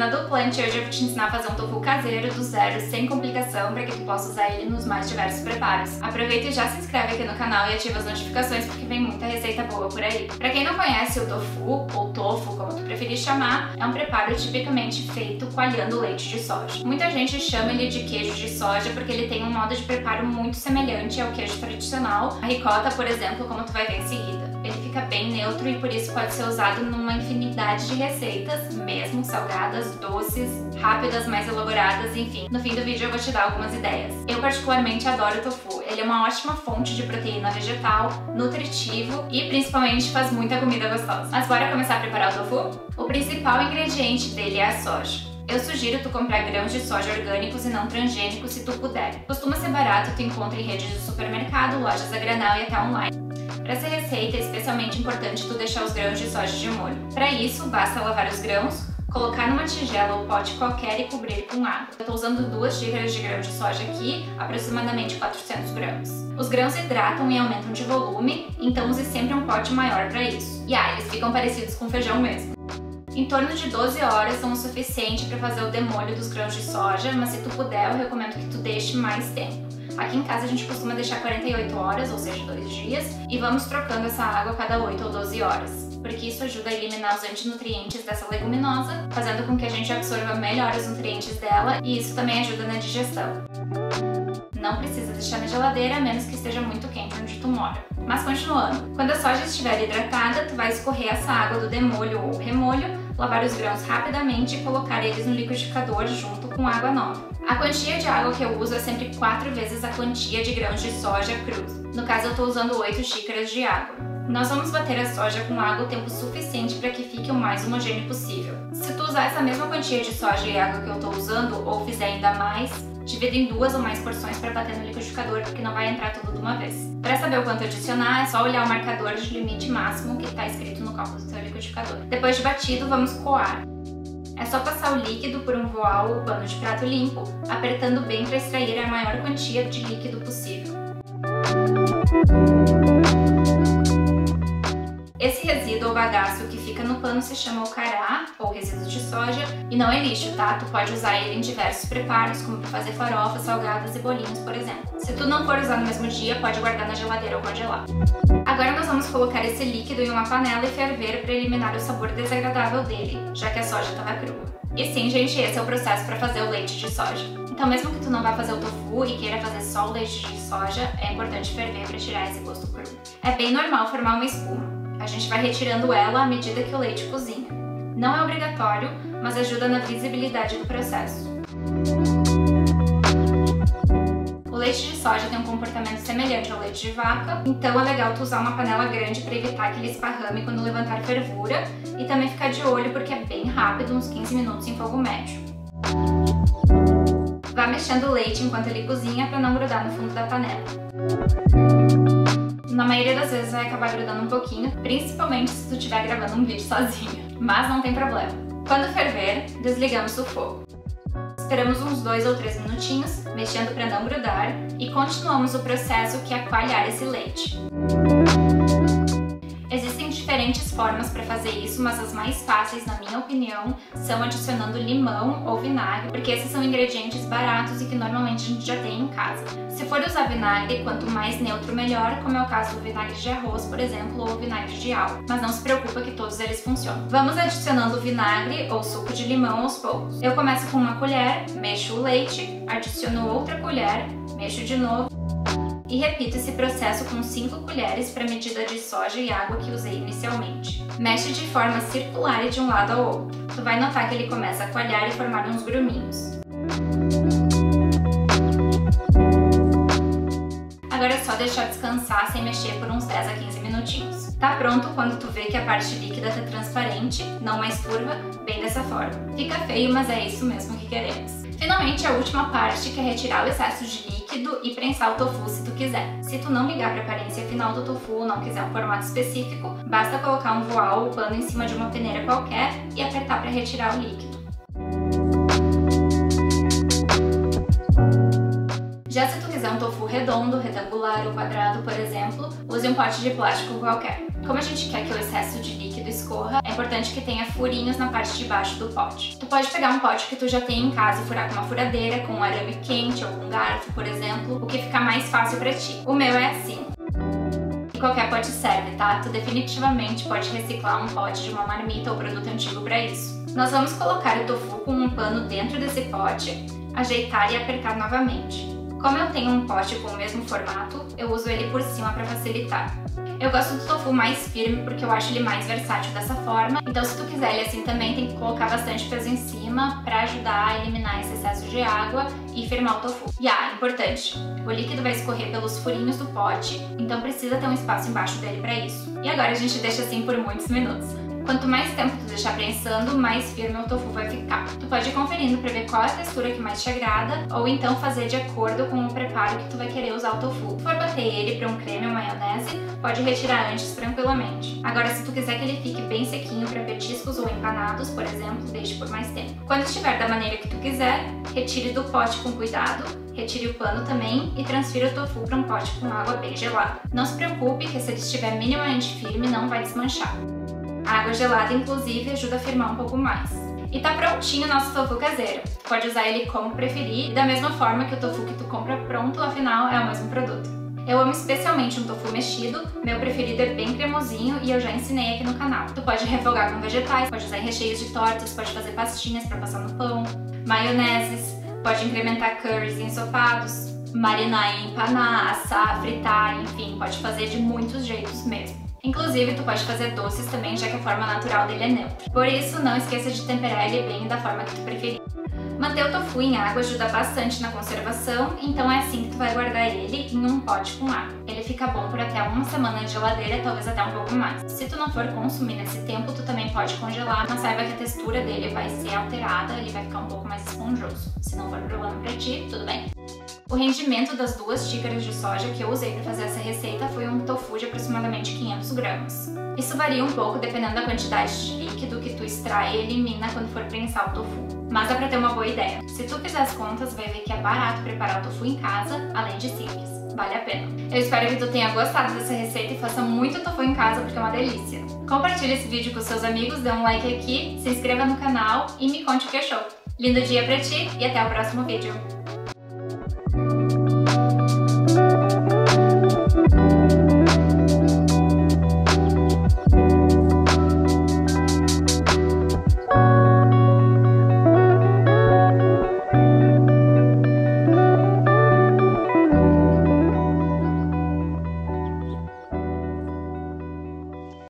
do Plant, hoje eu vou te ensinar a fazer um tofu caseiro do zero, sem complicação, para que tu possa usar ele nos mais diversos preparos. Aproveita e já se inscreve aqui no canal e ativa as notificações porque vem muita receita boa por aí. Para quem não conhece, o tofu, ou tofu, como tu preferir chamar, é um preparo tipicamente feito coalhando leite de soja. Muita gente chama ele de queijo de soja porque ele tem um modo de preparo muito semelhante ao queijo tradicional. A ricota, por exemplo, como tu vai ver em seguida. Ele fica bem neutro e por isso pode ser usado numa infinidade de receitas, mesmo salgadas, doces, rápidas, mais elaboradas, enfim. No fim do vídeo eu vou te dar algumas ideias. Eu particularmente adoro o tofu. Ele é uma ótima fonte de proteína vegetal, nutritivo e principalmente faz muita comida gostosa. Mas bora começar a preparar o tofu? O principal ingrediente dele é a soja. Eu sugiro tu comprar grãos de soja orgânicos e não transgênicos se tu puder. Costuma ser barato, tu encontra em redes de supermercado, lojas a granel e até online. Para essa receita é especialmente importante tu deixar os grãos de soja de molho. Para isso, basta lavar os grãos, colocar numa tigela ou pote qualquer e cobrir com água. Eu estou usando 2 xícaras de grão de soja aqui, aproximadamente 400 gramas. Os grãos hidratam e aumentam de volume, então use sempre um pote maior para isso. E eles ficam parecidos com feijão mesmo. Em torno de 12 horas são o suficiente para fazer o demolho dos grãos de soja, mas se tu puder, eu recomendo que tu deixe mais tempo. Aqui em casa a gente costuma deixar 48 horas, ou seja, 2 dias, e vamos trocando essa água a cada 8 ou 12 horas, porque isso ajuda a eliminar os antinutrientes dessa leguminosa, fazendo com que a gente absorva melhor os nutrientes dela, e isso também ajuda na digestão. Não precisa deixar na geladeira, a menos que esteja muito quente onde tu mora. Mas continuando, quando a soja estiver hidratada, tu vai escorrer essa água do demolho ou remolho, lavar os grãos rapidamente e colocar eles no liquidificador junto com água nova. A quantia de água que eu uso é sempre 4 vezes a quantia de grãos de soja crus. No caso, eu estou usando 8 xícaras de água. Nós vamos bater a soja com água o tempo suficiente para que fique o mais homogêneo possível. Se tu usar essa mesma quantia de soja e água que eu estou usando, ou fizer ainda mais, divida em 2 ou mais porções para bater no liquidificador, porque não vai entrar tudo de uma vez. Para saber o quanto adicionar, é só olhar o marcador de limite máximo que está escrito no copo do seu liquidificador. Depois de batido, vamos coar. É só passar o líquido por um voal ou pano de prato limpo, apertando bem para extrair a maior quantia de líquido possível. Esse resíduo ou bagaço que fica no pano se chama ocará, ou resíduo de soja, e não é lixo, tá? Tu pode usar ele em diversos preparos, como para fazer farofas, salgadas e bolinhos, por exemplo. Se tu não for usar no mesmo dia, pode guardar na geladeira ou congelar. Agora nós vamos colocar esse líquido em uma panela e ferver para eliminar o sabor desagradável dele, já que a soja estava crua. E sim, gente, esse é o processo para fazer o leite de soja. Então mesmo que tu não vá fazer o tofu e queira fazer só o leite de soja, é importante ferver para tirar esse gosto cru. É bem normal formar uma espuma. A gente vai retirando ela à medida que o leite cozinha. Não é obrigatório, mas ajuda na visibilidade do processo. O leite de soja tem um comportamento semelhante ao leite de vaca, então é legal tu usar uma panela grande para evitar que ele esparrame quando levantar fervura e também ficar de olho porque é bem rápido, uns 15 minutos em fogo médio. Vá mexendo o leite enquanto ele cozinha para não grudar no fundo da panela. Na maioria das vezes vai acabar grudando um pouquinho, principalmente se tu estiver gravando um vídeo sozinho, mas não tem problema. Quando ferver, desligamos o fogo. Esperamos uns 2 ou 3 minutinhos, mexendo para não grudar, e continuamos o processo que é coalhar esse leite. Existem diferentes formas para fazer isso, mas as mais fáceis, na minha opinião, são adicionando limão ou vinagre, porque esses são ingredientes baratos e que normalmente a gente já tem em casa. Se for usar vinagre, quanto mais neutro melhor, como é o caso do vinagre de arroz, por exemplo, ou vinagre de álcool. Mas não se preocupa que todos eles funcionam. Vamos adicionando vinagre ou suco de limão aos poucos. Eu começo com uma colher, mexo o leite, adiciono outra colher, mexo de novo, e repito esse processo com 5 colheres para a medida de soja e água que usei inicialmente. Mexe de forma circular e de um lado ao outro. Tu vai notar que ele começa a coalhar e formar uns gruminhos. Agora é só deixar descansar sem mexer por uns 10 a 15 minutinhos. Tá pronto quando tu vê que a parte líquida tá transparente, não mais turva, bem dessa forma. Fica feio, mas é isso mesmo que queremos. Finalmente, a última parte, que é retirar o excesso de líquido e prensar o tofu se tu quiser. Se tu não ligar para a aparência final do tofu ou não quiser um formato específico, basta colocar um voal ou pano em cima de uma peneira qualquer e apertar para retirar o líquido. Já se tu quiser um tofu redondo, retangular, retangular ou quadrado, por exemplo, use um pote de plástico qualquer. Como a gente quer que o excesso de líquido escorra, é importante que tenha furinhos na parte de baixo do pote. Tu pode pegar um pote que tu já tem em casa e furar com uma furadeira, com um arame quente ou com um garfo, por exemplo, o que fica mais fácil pra ti. O meu é assim. E qualquer pote serve, tá? Tu definitivamente pode reciclar um pote de uma marmita ou produto antigo pra isso. Nós vamos colocar o tofu com um pano dentro desse pote, ajeitar e apertar novamente. Como eu tenho um pote com o mesmo formato, eu uso ele por cima para facilitar. Eu gosto do tofu mais firme porque eu acho ele mais versátil dessa forma, então se tu quiser ele assim também, tem que colocar bastante peso em cima para ajudar a eliminar esse excesso de água e firmar o tofu. E importante, o líquido vai escorrer pelos furinhos do pote, então precisa ter um espaço embaixo dele para isso. E agora a gente deixa assim por muitos minutos. Quanto mais tempo tu deixar prensando, mais firme o tofu vai ficar. Tu pode ir conferindo para ver qual é a textura que mais te agrada, ou então fazer de acordo com o preparo que tu vai querer usar o tofu. Se for bater ele para um creme ou maionese, pode retirar antes tranquilamente. Agora, se tu quiser que ele fique bem sequinho para petiscos ou empanados, por exemplo, deixe por mais tempo. Quando estiver da maneira que tu quiser, retire do pote com cuidado, retire o pano também e transfira o tofu para um pote com água bem gelada. Não se preocupe que se ele estiver minimamente firme, não vai desmanchar. A água gelada, inclusive, ajuda a firmar um pouco mais. E tá prontinho o nosso tofu caseiro. Tu pode usar ele como preferir, e da mesma forma que o tofu que tu compra pronto, afinal, é o mesmo produto. Eu amo especialmente um tofu mexido, meu preferido é bem cremosinho e eu já ensinei aqui no canal. Tu pode refogar com vegetais, pode usar em recheios de tortas, pode fazer pastinhas para passar no pão, maioneses, pode incrementar curries em ensopados, marinar e empanar, assar, fritar, enfim, pode fazer de muitos jeitos mesmo. Inclusive, tu pode fazer doces também, já que a forma natural dele é neutra. Por isso, não esqueça de temperar ele bem da forma que tu preferir. Manter o tofu em água ajuda bastante na conservação, então é assim que tu vai guardar ele em um pote com água. Ele fica bom por até uma semana de geladeira, talvez até um pouco mais. Se tu não for consumir nesse tempo, tu também pode congelar, mas saiba que a textura dele vai ser alterada, ele vai ficar um pouco mais esponjoso. Se não for problema pra ti, tudo bem. O rendimento das 2 xícaras de soja que eu usei para fazer essa receita foi um tofu de aproximadamente 500 gramas. Isso varia um pouco dependendo da quantidade de líquido que tu extrai e elimina quando for prensar o tofu. Mas dá pra ter uma boa ideia. Se tu fizer as contas, vai ver que é barato preparar o tofu em casa, além de simples. Vale a pena. Eu espero que tu tenha gostado dessa receita e faça muito tofu em casa porque é uma delícia. Compartilhe esse vídeo com seus amigos, dê um like aqui, se inscreva no canal e me conte o que achou. Lindo dia pra ti e até o próximo vídeo.